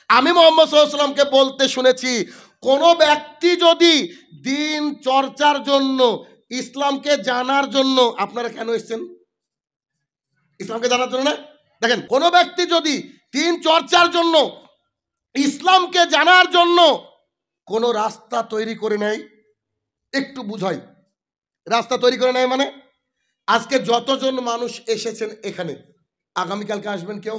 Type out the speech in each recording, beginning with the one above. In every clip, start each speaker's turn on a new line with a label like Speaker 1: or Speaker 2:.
Speaker 1: আমি মুহাম্মদ সাল্লাল্লাহু আলাইহি ওয়াসাল্লামকে বলতে শুনেছি, কোন ব্যক্তি যদি দিন চর্চার জন্য, ইসলামকে জানার জন্য, আপনারা কেন এসেছেন? ইসলামকে জানার জন্য না? দেখেন, কোন ব্যক্তি যদি দিন চর্চার জন্য, ইসলামকে জানার জন্য কোন রাস্তা তৈরি করে নেয়, একটু বুঝাই, রাস্তা তৈরি করে নেয় মানে, আজকে যতজন মানুষ এসেছেন এখানে, আগামীকালকে আসবেন কেউ?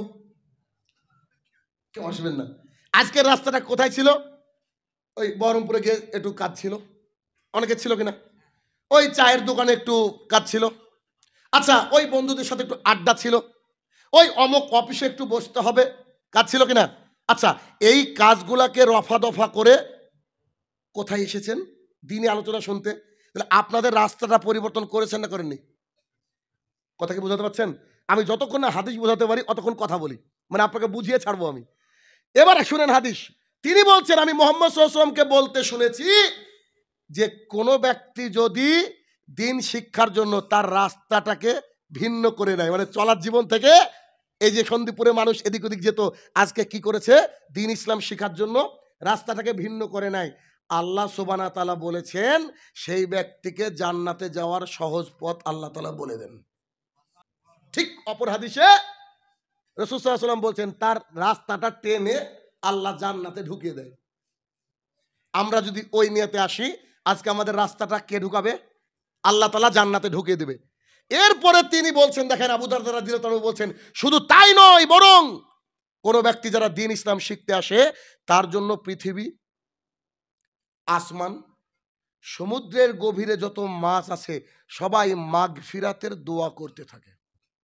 Speaker 1: কেউ আসবেন না। আজকের রাস্তাটা কোথায় ছিল? ওই বহরমপুরে গিয়ে একটু কাজ ছিল, অনেকে ছিল কিনা? ওই চায়ের দোকানে একটু কাজ ছিল, আচ্ছা ওই বন্ধুদের সাথে একটু আড্ডা ছিল, ওই অমুক অফিসে একটু বসতে হবে, কাজ ছিল কিনা? আচ্ছা, এই কাজগুলাকে রফা দফা করে কোথায় এসেছেন? দিনে আলোচনা শুনতে। তাহলে আপনাদের রাস্তাটা পরিবর্তন করেছেন না করেননি? কথা কি বোঝাতে পারছেন? আমি যতক্ষণ না হাদিস বোঝাতে পারি অতক্ষণ কথা বলি, মানে আপনাকে বুঝিয়ে ছাড়বো আমি। এবারে শুনেন হাদিস। তিনি বলছেন, আমি মুহাম্মদ সাল্লাল্লাহু আলাইহি ওয়াসাল্লামকে বলতে শুনেছি যে কোনো ব্যক্তি যদি দিন শিক্ষার জন্য তার রাস্তাটাকে ভিন্ন করে নেয়, মানে চলার জীবন থেকে, এই যে সন্দীপুরে মানুষ এদিক ওদিক যেত, আজকে কি করেছে? দিন ইসলাম শিখার জন্য রাস্তাটাকে ভিন্ন করে নেয়। আল্লাহ সুবহানাহু ওয়া তাআলা বলেছেন, সেই ব্যক্তিকে জান্নাতে যাওয়ার সহজ পথ আল্লাহ তাআলা বলে দেন। ঠিক অপর হাদিসে রাসূল সাল্লাল্লাহু আলাইহি ওয়াসাল্লাম বলছেন, তার রাস্তাটা টেনে আল্লাহ জান্নাতে ঢুকিয়ে দেয়। আমরা যদি ওই নিয়তে আসি, আজকে আমাদের রাস্তাটা কে ঢুকাবে? আল্লাহ তাআলা জান্নাতে ঢুকিয়ে দেবে। এরপরে তিনি বলছেন, দেখেন আবু দারদা রাদিয়াল্লাহু তাআলা বলছেন, শুধু তাই নয়, বরং কোন ব্যক্তি যারা দিন ইসলাম শিখতে আসে, তার জন্য পৃথিবী, আসমান, সমুদ্রের গভীরে যত মাছ আছে, সবাই মাগফিরাতের দোয়া করতে থাকে।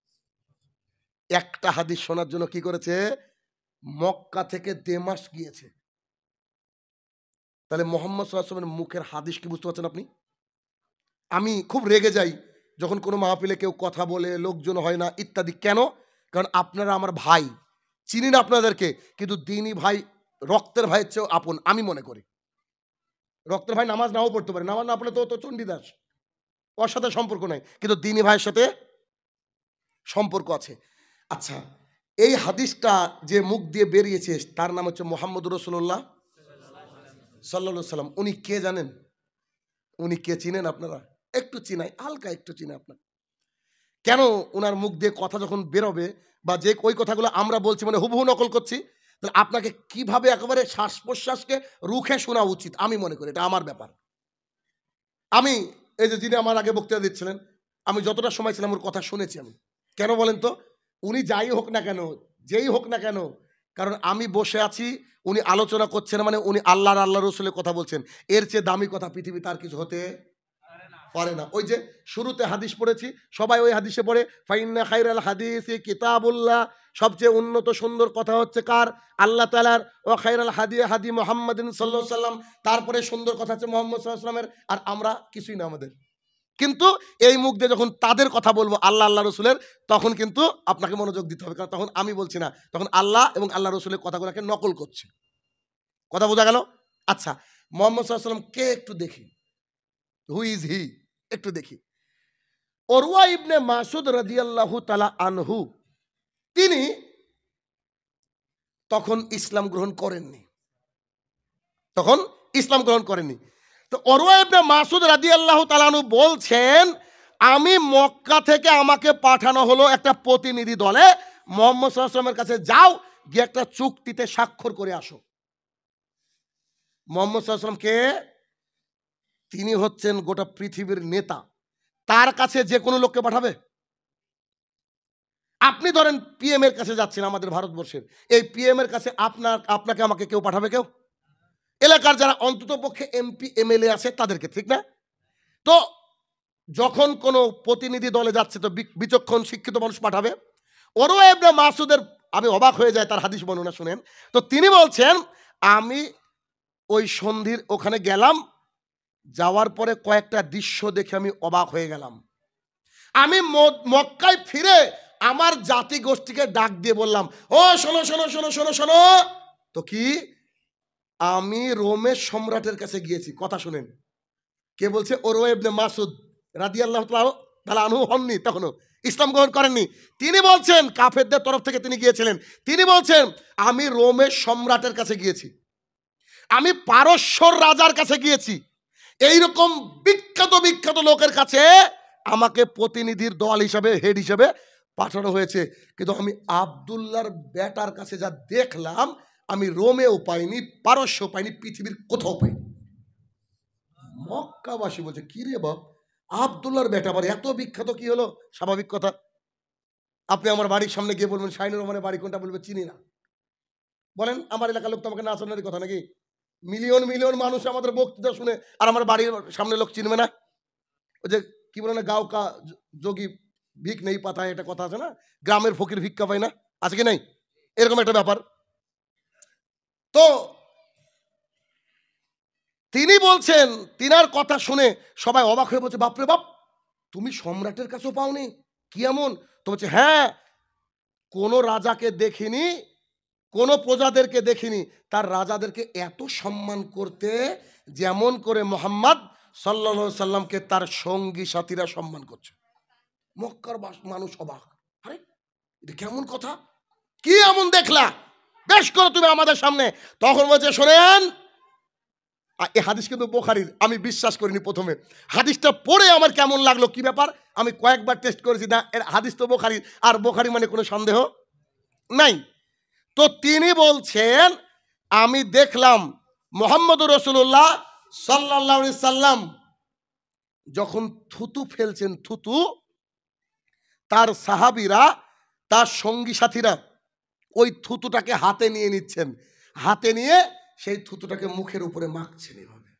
Speaker 1: একটা হাদিস শোনার জন্য কি করেছে? মক্কা থেকে দেমাস গিয়েছে। তাহলে মুহাম্মদ সাল্লাল্লাহু আলাইহি ওয়াসাল্লামের মুখের হাদিস কি বুঝতে পারছেন আপনি? আমি খুব রেগে যাই যখন কোনো মাহফিলে কেউ কথা বলে, লোকজন হয় না ইত্যাদি। কেন? কারণ আপনারা আমার ভাই, চিনি না আপনাদেরকে, কিন্তু দিনী ভাই রক্তের ভাইয়ের চেয়েও আপন আমি মনে করি। রক্তের ভাই নামাজ নাও পড়তে পারে, নামাজ না পড়লে তো চণ্ডীদাস, ওর সাথে সম্পর্ক নাই, কিন্তু দিনী ভাইয়ের সাথে সম্পর্ক আছে। আচ্ছা, এই হাদিসটা যে মুখ দিয়ে বেরিয়েছে তার নাম হচ্ছে মুহাম্মদুর রাসূলুল্লাহ সাল্লাল্লাহু আলাইহি সাল্লাম। উনি কে জানেন? উনি কে চিনেন আপনারা? একটু চিনাই, হালকা একটু চিনে আপনার। কেন উনার মুখ দিয়ে কথা যখন বেরোবে, বা যে ওই কথাগুলো আমরা বলছি মানে হুবহু নকল করছি, তাহলে আপনাকে কিভাবে একেবারে শ্বাস প্রশ্বাসকে রুখে শোনা উচিত আমি মনে করি, এটা আমার ব্যাপার। আমি এই যে যিনি আমার আগে বক্তৃতা দিচ্ছিলেন, আমি যতটা সময় ছিলাম ওর কথা শুনেছি আমি। কেন বলেন তো? উনি যাই হোক না কেন, যেই হোক না কেন, কারণ আমি বসে আছি, উনি আলোচনা করছেন, মানে উনি আল্লাহ আর আল্লাহ রসুলের কথা বলছেন, এর চেয়ে দামি কথা পৃথিবী তার কিছু হতে পারে না। ওই যে শুরুতে হাদিস পড়েছি, সবাই ওই হাদিসে পড়ে, ফাইন্না খাইরাল হাদিসি কিতাবুল্লাহ, সবচেয়ে উন্নত সুন্দর কথা হচ্ছে কার? আল্লাহ তাআলার। ও খাইরাল হাদি হাদি মুহাম্মাদিন সাল্লাল্লাহু আলাইহি সাল্লাম, তারপরে সুন্দর কথা হচ্ছে মুহাম্মদ সাল্লাল্লাহু আলাইহি সাল্লামের। আর আমরা কিছুই না আমাদের। কিন্তু এই মুখ দিয়ে যখন তাদের কথা বলবো, আল্লাহ আল্লাহ রসুলের, তখন কিন্তু আপনাকে মনোযোগ দিতে হবে, কারণ তখন আমি বলছি না, তখন আল্লাহ এবং আল্লাহ রসুলের কথাগুলোকে নকল করছে। কথা বোঝা গেল? আচ্ছা, মুহাম্মদ সাল্লাল্লাহু আলাইহি সাল্লাম কে একটু দেখি, হু ইজ হি, একটু দেখি। উরওয়া ইবনে মাসউদ রাদিয়াল্লাহু তাআলা আনহু, তিনি তখন ইসলাম গ্রহণ করেননি, তখন ইসলাম গ্রহণ করেননি। তো উরওয়া ইবনে মাসউদ রাদিয়াল্লাহু তাআলা আনহু বলছেন, আমি মক্কা থেকে আমাকে পাঠানো হলো একটা প্রতিনিধি দলে, মুহাম্মদ সাল্লাল্লাহু আলাইহি ওয়াসাল্লামের কাছে যাও, গিয়ে একটা চুক্তিতে স্বাক্ষর করে আসো। মুহাম্মদ সাল্লাল্লাহু আলাইহি ওয়াসাল্লাম কে? তিনি হচ্ছেন গোটা পৃথিবীর নেতা। তার কাছে যে কোনো লোককে পাঠাবে? আপনি ধরেন পিএম এর কাছে যাচ্ছেন আমাদের ভারতবর্ষের, এই পিএম এর কাছে আপনাকে আমাকে কেউ পাঠাবে? কেউ? এলাকার যারা অন্ততপক্ষে এমপি এমএলএ আছে তাদেরকে, ঠিক না? তো যখন কোনো প্রতিনিধি দলে যাচ্ছে, তো বিচক্ষণ শিক্ষিত মানুষ পাঠাবে। উরওয়া ইবনে মাসউদের, আমি অবাক হয়ে যাই তার হাদিস বর্ণনা শুনেন। তো তিনি বলছেন, আমি ওই সন্ধির ওখানে গেলাম, যাওয়ার পরে কয়েকটা দৃশ্য দেখে আমি অবাক হয়ে গেলাম। আমি মক্কায় ফিরে আমার জাতি গোষ্ঠীকে ডাক দিয়ে বললাম, ও শোনো শোনো শোনো শোনো শোনো, তো কি? আমি রোমের সম্রাটের কাছে গিয়েছি। কথা শুনেন, কে বলছে? উরওয়া ইবনে মাসউদ রাদিয়াল্লাহু তাআলা আনহু হননি তখনও, ইসলাম গ্রহণ করেননি। তিনি বলছেন কাফেরদের তরফ থেকে তিনি গিয়েছিলেন। তিনি বলছেন আমি রোমের সম্রাটের কাছে গিয়েছি, আমি পারস্যর রাজার কাছে গিয়েছি, এইরকম বিখ্যাত বিখ্যাত লোকের কাছে আমাকে প্রতিনিধির দল হিসাবে, হেড হিসাবে পাঠানো হয়েছে। কিন্তু আমি আব্দুল্লাহর বেটার কাছে যা দেখলাম, আমি রোমেও পাইনি, পারস্য পাইনি, পৃথিবীর কোথাও পাইনি। মক্কাবাসী বলছে কি রে বাপ, আব্দুল্লাহর বেটা আবার এত বিখ্যাত, কি হলো? স্বাভাবিক কথা, আপনি আমার বাড়ির সামনে গিয়ে বলবেন শাহিনুর রহমানের বাড়ি কোনটা, বলবে চিনি না। বলেন আমার এলাকার লোক তো আমাকে না শোনার কথা নাকি? মিলিয়ন মিলিয়ন মানুষ আমাদের বক্তৃতা শুনে, আর আমার বাড়ির সামনে লোক চিনবে না? ওই যে কি বলে না, গাঁও কা যোগী ভিক নেই পাতায়, একটা কথা আছে না, গ্রামের ফকির ভিক্ষা পায় না, আছে কি নাই? এরকম একটা ব্যাপার। তো তিনি বলছেন, তিনার কথা শুনে সবাই অবাক হয়ে বলছে বাপরে বাপ, তুমি সম্রাটের কাছেও পাওনি? কি এমন? তো বলছে হ্যাঁ, কোন রাজাকে দেখিনি, কোন প্রজাদেরকে দেখিনি তার রাজাদেরকে এত সম্মান করতে, যেমন করে মোহাম্মদ সাল্লাল্লাহু আলাইহি সাল্লামকে তার সঙ্গী সাথীরা সম্মান করছে। মক্কার মানুষ অবাক, আরে এটা কেমন কথা, কি এমন দেখলা, বেশ করো তুমি আমাদের সামনে। তখন বলছে শোনেন, এই হাদিস কিন্তু বুখারীর, আমি বিশ্বাস করিনি প্রথমে, হাদিসটা পড়ে আমার কেমন লাগলো, কি ব্যাপার, আমি কয়েকবার টেস্ট করেছি, না এর হাদিস তো বুখারীর, আর বুখারী মানে কোনো সন্দেহ নাই। তো তিনি বলছেন আমি দেখলাম মুহাম্মদুর রাসূলুল্লাহ সাল্লাল্লাহু আলাইহি সাল্লাম যখন থুতু ফেলছেন, থুতু, তার সাহাবীরা, তার সঙ্গী সাথীরা ওই থুতুটাকে হাতে নিয়ে নিচ্ছেন, হাতে নিয়ে সেই থুতুটাকে মুখের উপরে মাখছেন এভাবে।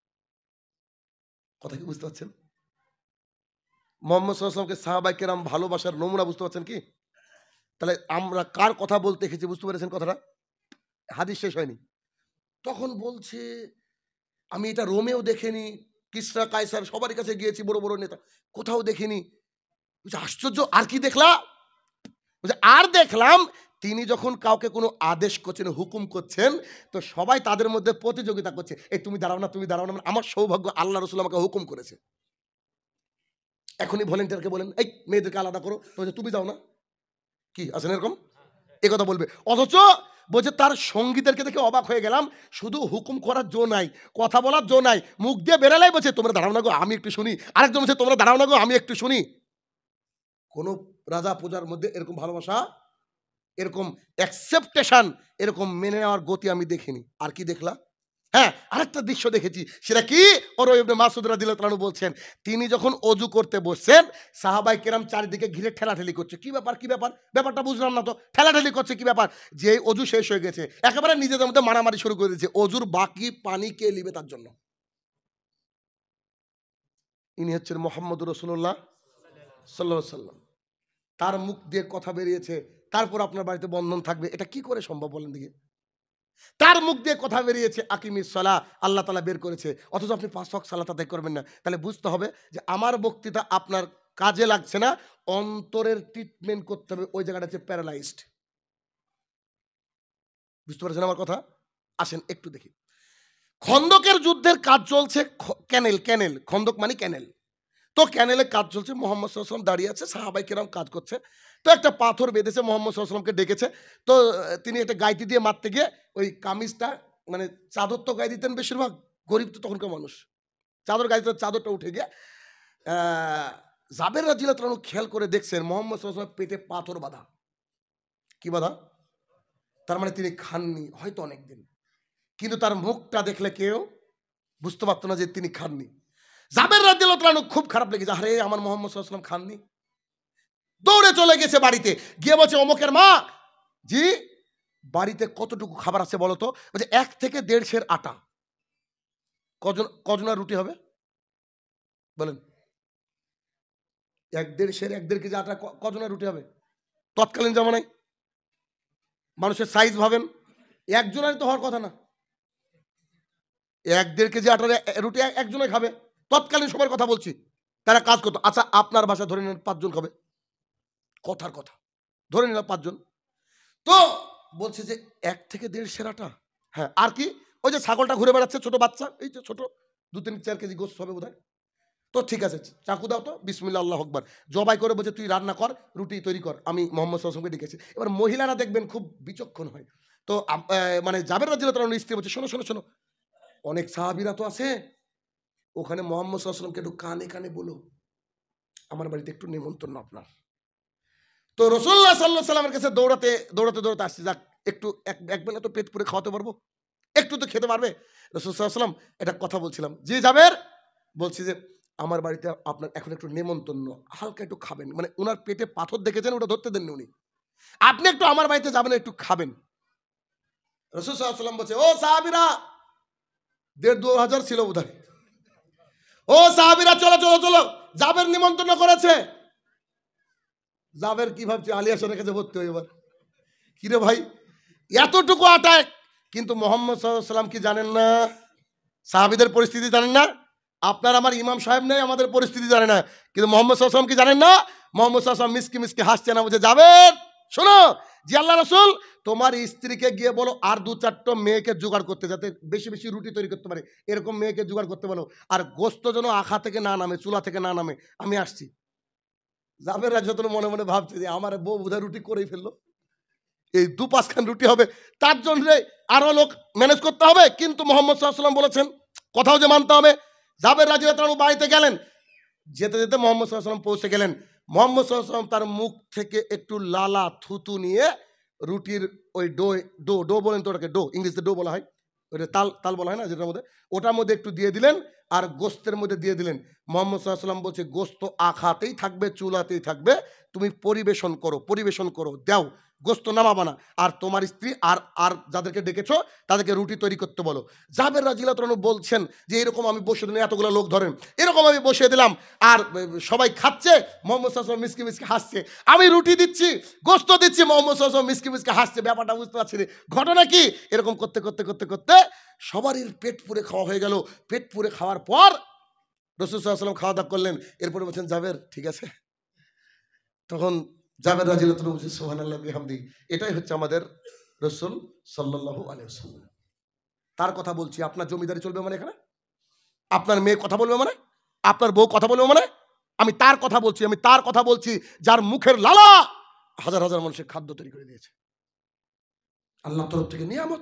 Speaker 1: কথা কি বুঝতে পারছেন? মুহাম্মদ সাল্লাল্লাহু আলাইহি ওয়াসাল্লামকে সাহাবায়ে কেরাম ভালোবাসার নমুনা বুঝতে পারছেন কি? তাহলে আমরা কার কথা বলতে এসেছি বুঝতে পেরেছেন কথাটা? হাদিস শেষ হয়নি। তখন বলছে আমি এটা রোমেও দেখিনি, কিসরা কায়সার সবার কাছে গিয়েছি, বড় বড় নেতা, কোথাও দেখিনি। বলছে আশ্চর্য, আর কি দেখলা? বলছে আর দেখলাম তিনি যখন কাউকে কোনো আদেশ করছেন, হুকুম করছেন, তো সবাই তাদের মধ্যে প্রতিযোগিতা করছে, এই তুমি দাঁড়াও না, তুমি দাঁড়াও না। আমার সৌভাগ্য, আল্লাহ রসুল আমাকে হুকুম করেছে, এখনই ভলেন্টিয়ারকে বলেন এই মেয়েদেরকে আলাদা করো, তো বলছে তুমি যাও না, কি আছেন এরকম, এ কথা বলবে। অথচ বলছে তার সঙ্গীদেরকে দেখে অবাক হয়ে গেলাম, শুধু হুকুম করার জো নাই, কথা বলার জো নাই, মুখ দিয়ে বেরালাই বলছে তোমরা দাঁড়াও না গো আমি একটু শুনি, আরেকজন বলছে তোমরা দাঁড়াও না গো আমি একটু শুনি। কোন রাজা পূজার মধ্যে এরকম ভালোবাসা, এরকম অ্যাকসেপ্টেশন, এরকম মেনে নেওয়ার গতি আমি দেখিনি। আর কি দেখলা? হ্যাঁ, আরেকটা দৃশ্য দেখেছি, সেটা কি? ওর ইবনে মাসউদ রাদিয়াল্লাহু তাআলা বলছেন, তিনি যখন অজু করতে বসছেন, সাহাবায়ে কেরাম চারিদিকে ঘিরে ঠেলাঠেলি করছে। কি ব্যাপার, কি ব্যাপার, ব্যাপারটা বুঝলাম না তো, ঠেলাঠেলি করছে কি ব্যাপার? যে অজু শেষ হয়ে গেছে, একেবারে নিজেদের মধ্যে মারামারি শুরু করে দিয়েছে, অজুর বাকি পানি কে নিবে তার জন্য। ইনি হচ্ছেন মুহাম্মদুর রাসূলুল্লাহ সাল্লাল্লাহু আলাইহি সাল্লাম, তার মুখ দিয়ে কথা বেরিয়েছে, তারপর আপনার বাড়িতে বন্ধন থাকবে, এটা কি করে সম্ভব বলেন দেখি? তার মুখ দিয়ে কথা বেরিয়েছে আকিমিস সালাহ, আল্লাহ তাআলা বের করেছে, অথচ আপনি ৫ ওয়াক্ত সালাত আদায় করবেন না। তাহলে বুঝতে হবে যে আমার বক্তৃতা আপনার কাজে লাগছে না, অন্তরের ট্রিটমেন্ট করতে হবে, ওই জায়গাটা হচ্ছে প্যারালাইজড। বুঝতে পারছেন আমার কথা? আসেন একটু দেখি। খন্দকের যুদ্ধের কাজ চলছে, ক্যানেল, ক্যানেল, খন্দক মানে ক্যানেল। তো ক্যানেলে কাজ চলছে, মুহাম্মদ সাল্লাল্লাহু আলাইহি ওয়াসাল্লাম দাঁড়িয়ে আছে, সাহাবায়ে কেরাম কাজ করছে। তো একটা পাথর বেঁধেছে, মুহাম্মদ সাল্লাল্লাহু আলাইহি ওয়াসাল্লামকে ডেকেছে। তো তিনি একটা গাইতি দিয়ে মারতে গিয়ে ওই কামিজটা, মানে চাদর তো গায়ে দিতেন বেশিরভাগ, গরিব তো তখনকার মানুষ, চাদর গায়ে দিতেন, চাদরটা উঠে গিয়ে আ জাবের রাদিয়াল্লাহু তাআলা খেয়াল করে দেখছেন মুহাম্মদ সাল্লাল্লাহু আলাইহি ওয়াসাল্লাম পেটে পাথর বাঁধা। কি বাঁধা? তার মানে তিনি খাননি হয়তো অনেকদিন। কিন্তু তার মুখটা দেখলে কেউ বুঝতে পারত না যে তিনি খাননি। জাবের রাদিয়াল্লাহু তাআলা খুব খারাপ লেগেছে, আরে আমার মুহাম্মদ সাল্লাল্লাহু আলাইহি ওয়াসাল্লাম খাননি। দৌড়ে চলে গেছে বাড়িতে, গিয়ে বলছে অমুকের মা, জি বাড়িতে কতটুকু খাবার আছে বলো তো? বলছে ১ থেকে ১.৫ সের আটা। কজনের রুটি হবে? বলেন। ১-১.৫ সের ১-১.৫ কেজি আটা কজনের রুটি হবে? তৎকালীন জামানায় মানুষের সাইজ ভাবেন, একজনের তো হওয়ার কথা না। ১-১.৫ কেজি আটার রুটি একজনে খাবে। তৎকালীন সময়ের কথা বলছি। তারা কাজ করত। আচ্ছা আপনার বাসায় ধরে নেন ৫ জন খাবে। কথার কথা। ধরে নিলাম ৫ জন। তো বলছে যে ১ থেকে ১.৫ সের আটা। হ্যাঁ, আর কি? ওই যে ছাগলটা ঘুরে বেড়াচ্ছে ছোট বাচ্চা, এই যে ছোট ২-৩-৪ কেজি গোশত হবে বোধহয়। তো ঠিক আছে, চাকু দাও তো, বিসমিল্লাহ আল্লাহু আকবার। জবাই করে বলছে তুই রান্না কর, রুটি তৈরি কর, আমি মোহাম্মদ সাল্লাল্লাহু আলাইহি ওয়াসাল্লামকে ডেকেছি। এবার মহিলারা দেখবেন খুব বিচক্ষণ হয়। তো মানে জাবের রাদিয়াল্লাহু তাআলার স্ত্রী বলছে, শোনো, শোনো, শোনো, অনেক সাহাবীরা তো আছে, ওখানে মোহাম্মদ সাল্লাল্লাহু আলাইহি ওয়াসাল্লামকে একটু কানে কানে বলো আমার বাড়িতে একটু নেমন্তন্ন আপনার। তো রাসূলুল্লাহ সাল্লাল্লাহু আলাইহি ওয়াসাল্লামের কাছে দৌড়াতে দৌড়াতে দৌড়াতে আসছে, যাক একটু এক বেলা তো পেট পুরে খাওয়াতে পারবো, একটু তো খেতে পারবে। রাসূল সাল্লাল্লাহু আলাইহি ওয়াসাল্লাম এটা কথা বলছিলাম, জি জাবের, বলছি যে আমার বাড়িতে আপনার এখন একটু নেমন্তন্ন, হালকা একটু খাবেন, মানে উনার পেটে পাথর দেখেছেন, ওটা ধরতে দেননি উনি, আপনি একটু আমার বাড়িতে যাবেন, একটু খাবেন। রাসূল সাল্লাল্লাহু আলাইহি ওয়াসাল্লাম বলছে, ও সাহাবীরা, ১,৫০০ ছিল বোধহয়, ও সাহাবীরা চলো চলো চলো, জাবের নিমন্ত্রণ করেছে। জাবের কি ভাবছে, আলী হাসানের কাছে ভর্তি হয়ে, এবার কিরে ভাই এতটুকু আটায়, কিন্তু মোহাম্মদ সাল্লাল্লাহু আলাইহি ওয়াসাল্লাম কি জানেন না সাহাবীদের পরিস্থিতি জানেন না? আপনার আমার ইমাম সাহেব নেই, আমাদের পরিস্থিতি জানে না, কিন্তু মোহাম্মদ সাল্লাল্লাহু আলাইহি ওয়াসাল্লাম কি জানেন না? মোহাম্মদ সাল্লাল্লাহু আলাইহি ওয়াসাল্লাম মিসকি মিসকি হাসছে না, বলছে যাবেন শোনো, জি আল্লাহ রাসূল, তোমার স্ত্রীকে গিয়ে বলো আর ২-৪টা মেয়েকে জোগাড় করতে, যাতে বেশি বেশি রুটি তৈরি করতে পারে, এরকম মেয়েকে জোগাড় করতে বলো, আর গোস্ত যেন আখা থেকে না নামে, চুলা থেকে না নামে, আমি আসছি। জাবের রাদিয়াল্লাহু মনে মনে ভাবছে যে আমার বউ বোধহয় রুটি করেই ফেললো, এই ২-৫ খান রুটি হবে, তার জন্য আরো লোক ম্যানেজ করতে হবে, কিন্তু মোহাম্মদ সাল্লাল্লাহু আলাইহি ওয়াসাল্লাম বলেছেন কথাও যে মানতে হবে। জাবের রাদিয়াল্লাহু তাআলা বাড়িতে গেলেন, যেতে যেতে মোহাম্মদ সাল্লাল্লাহু আলাইহি ওয়াসাল্লাম পৌঁছে গেলেন। মোহাম্মদ সাল্লাল্লাহু আলাইহি ওয়াসাল্লাম তার মুখ থেকে একটু লালা থুতু নিয়ে রুটির ওই ডো, ডো ডো বলেন তো ওটাকে, ডো ইংরেজিতে ডো বলা হয়, ওইটা তাল তাল বলা হয় না যেটার মধ্যে, ওটার মধ্যে একটু দিয়ে দিলেন, আর গোস্তের মধ্যে দিয়ে দিলেন। মোহাম্মদ সাল্লাল্লাহু আলাইহি ওয়াসাল্লাম বলছে গোস্ত আখাতেই থাকবে, চুলাতেই থাকবে, তুমি পরিবেশন করো, পরিবেশন করো, দাও, গোস্ত নামাবা না, আর তোমার স্ত্রী আর আর যাদেরকে ডেকেছো তাদেরকে রুটি তৈরি করতে বলো। জাবের রাদিয়াল্লাহু তাআলা বলছেন যে এরকম আমি বসে দিলাম, এতগুলো লোক ধরেন, এরকম আমি বসিয়ে দিলাম, আর সবাই খাচ্ছে, মোহাম্মদ সাল্লাল্লাহু আলাইহি ওয়াসাল্লাম মিসকি মিসকি হাসছে, আমি রুটি দিচ্ছি, গোস্ত দিচ্ছি, মোহাম্মদ সাল্লাল্লাহু আলাইহি ওয়াসাল্লাম মিসকি মিসকি হাসছে, ব্যাপারটা বুঝতে পারছি না, ঘটনা কি? এরকম করতে করতে করতে করতে সবারই পেট পুরে খাওয়া হয়ে গেল। পেট পুরে খাওয়ার পর রাসূল সাল্লাল্লাহু আলাইহি ওয়াসাল্লাম খাওয়া দাওয়া করলেন, এরপরে বলছেন জাবের ঠিক আছে। তখন জাবের রাদিয়াল্লাহু তাআলা বলছে সুবহানাল্লাহি বিহামদি, এটাই হচ্ছে আমাদের রাসূল সাল্লাল্লাহু আলাইহি ওয়াসাল্লাম। তার কথা বলছি, আপনার জমিদারি চলবে মানে এখানে? আপনার মেয়ে কথা বলবে মানে? আপনার বউ কথা বলবে মানে? আমি তার কথা বলছি, আমি তার কথা বলছি যার মুখের লালা হাজার হাজার মানুষের খাদ্য তৈরি করে দিয়েছে, আল্লাহর তরফ থেকে নিয়ামত।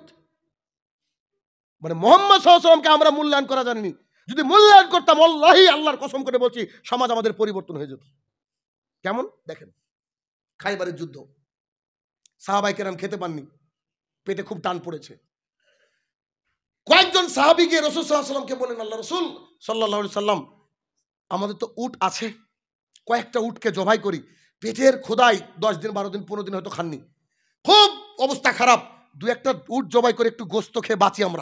Speaker 1: মানে মোহাম্মদ সাল্লাল্লাহু আলাইহি ওয়াসাল্লামকে আমরা মূল্যায়ন করা জানিনি, যদি মূল্যায়ন করতাম আল্লাহি আল্লাহর কসম করে বলছি সমাজ আমাদের পরিবর্তন হয়ে যেত। কেমন দেখেন, খাইবারের যুদ্ধ, সাহাবায়ে কেরাম খেতে পাননি, পেটে খুব টান পড়েছে, কয়েকজন সাহাবী গিয়ে রাসূল সাল্লাল্লাহু আলাইহি ওয়াসাল্লামকে বলেন, আল্লাহ রাসূল সাল্লাল্লাহু আলাইহি সাল্লাম, আমাদের তো উট আছে, কয়েকটা উটকে জবাই করি, পেটের ক্ষুধায় 10 দিন 12 দিন 15 দিন হয়তো খাননি, খুব অবস্থা খারাপ, দু একটা উট জবাই করে একটু গোস্ত খেয়ে বাঁচি আমরা,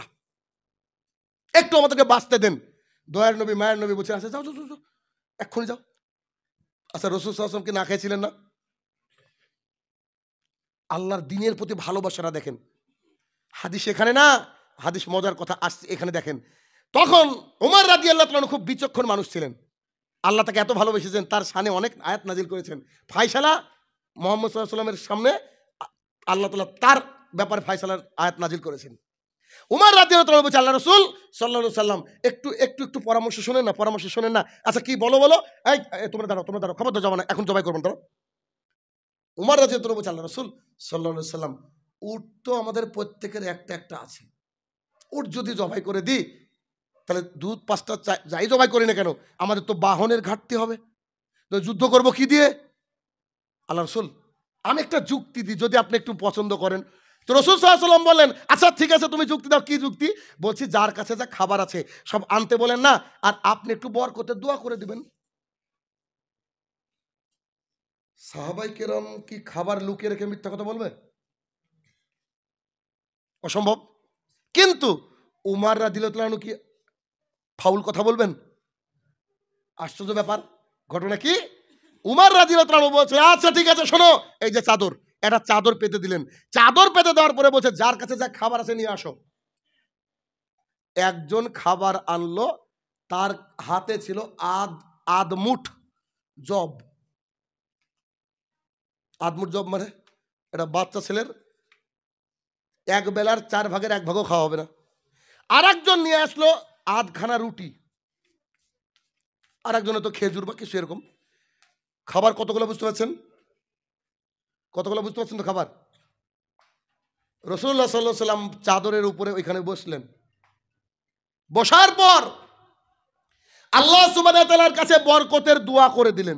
Speaker 1: একটু আমাদেরকে বাঁচতে দেন। দয়ার নবী মায়ের নবী বলছেন আচ্ছা যাও যাও যাও, এক্ষুনি যাও। আচ্ছা রাসূল সাল্লাল্লাহু আলাইহি ওয়াসাল্লাম কি না খেয়েছিলেন না? আল্লাহর দ্বীনের প্রতি ভালোবাসাটা দেখেন, হাদিস এখানে না, হাদিস মজার কথা আসছে এখানে দেখেন। তখন ওমর রাদিয়াল্লাহু তাআলা খুব বিচক্ষণ মানুষ ছিলেন, আল্লাহ তাকে এত ভালোবেসেছেন, তার শানে অনেক আয়াত নাজিল করেছেন, ফায়সালা মুহাম্মদ সাল্লাল্লাহু আলাইহি ওয়াসাল্লামের সামনে আল্লাহ তাআলা তার ব্যাপারে ফায়সালার আয়াত নাজিল করেছেন। ওমর রাদিয়াল্লাহু তাআলা বলছে আল্লাহ রাসূল সাল্লাল্লাহু আলাইহি ওয়াসাল্লাম একটু একটু একটু পরামর্শ শোনেন না, পরামর্শ শোনেন না, আচ্ছা কি বলো বলো, এই তোমরা দাঁড়াও, তোমরা দাঁড়াও, খবরদার যাবে না, এখন জবাই করবেন দাঁড়াও। উমর রাদিয়াল্লাহু তাআলা বলছে আল্লাহ রাসূল সাল্লাল্লাহু আলাইহি ওয়াসাল্লাম, উট তো আমাদের প্রত্যেকের একটা একটা আছে, উট যদি জবাই করে দিই তাহলে দুধ 5টা যাই জবাই করি না কেন আমাদের তো বাহনের ঘাটতি হবে, তো যুদ্ধ করব কি দিয়ে? আল্লাহ রাসূল আমি একটা যুক্তি দিই, যদি আপনি একটু পছন্দ করেন। তো রাসূল সাল্লাল্লাহু আলাইহি ওয়াসাল্লাম বললেন আচ্ছা ঠিক আছে তুমি যুক্তি দাও, কি যুক্তি? বলছি যার কাছে যা খাবার আছে সব আনতে বলেন না, আর আপনি একটু বরকতের দোয়া করে দিবেন। সাহাবায়ে কেরাম কি খাবার লুকিয়ে রেখে মিথ্যা কথা বলবে? অসম্ভব। কিন্তু উমর রাদিয়াল্লাহু তাআলা কি ফাউল কথা বলবেন? আশ্চর্য ব্যাপার, ঘটনা কি? উমর রাদিয়াল্লাহু তাআলা বলছে আচ্ছা ঠিক আছে শোনো, এই যে চাদর, একটা চাদর পেতে দিলেন, চাদর পেতে দেওয়ার পরে বলছে যার কাছে যা খাবার আছে নিয়ে আসো। একজন খাবার আনলো, তার হাতে ছিল আধমুঠ জব। আধমুঠ জব মানে এটা বাচ্চা ছেলের এক বেলার 4 ভাগের 1 ভাগও খাওয়া হবে না। আর একজন নিয়ে আসলো আধখানা রুটি, আর একজনে তো খেজুর বা কিছু এরকম। খাবার কতগুলো বুঝতে পারছেন? কতগুলো বুঝতে পারছেন তো খাবার? রাসূলুল্লাহ সাল্লাল্লাহু আলাইহি সাল্লাম চাদরের উপরে ওইখানে বসলেন। বসার পর আল্লাহ সুবহানাহু ওয়া তাআলার কাছে বরকতের দোয়া করে দিলেন।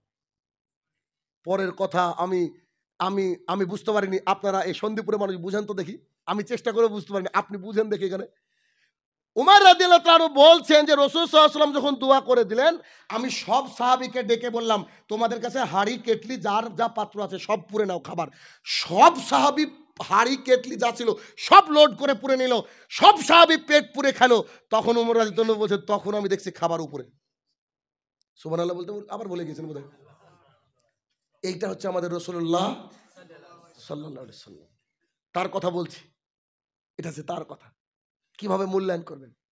Speaker 1: পরের কথা আমি আমি আমি বুঝতে পারিনি। আপনারা এই সন্দীপুরের মানুষ বুঝেন তো দেখি। আমি চেষ্টা করে বুঝতে পারিনি। আপনি বুঝেন দেখি এখানে। উমর রাদিয়াল্লাহু তাআলা আনহু বলছেন যে রাসূল সাল্লাল্লাহু আলাইহি ওয়াসাল্লাম যখন দোয়া করে দিলেন, আমি সব সাহাবীকে ডেকে বললাম, তোমাদের কাছে হাঁড়ি কেটলি যার যা পাত্র আছে সব পুড়ে নাও খাবার। সব সাহাবী হাঁড়ি কেটলি যা ছিল সব লোড করে পুড়ে নিল। সব সাহাবী পেট পুড়ে খেলো। তখন উমর রাদিয়াল্লাহু আনহু বলছেন, তখন আমি দেখছি খাবার উপরে। সুবহানাল্লাহ বলতে আবার বলে গেছেন বোধহয়। এইটা হচ্ছে আমাদের রাসূলুল্লাহ সাল্লাল্লাহু আলাইহি ওয়াসাল্লাম। তার কথা বলছি। এটা হচ্ছে তার কথা। কিভাবে মূল্যায়ন করবেন?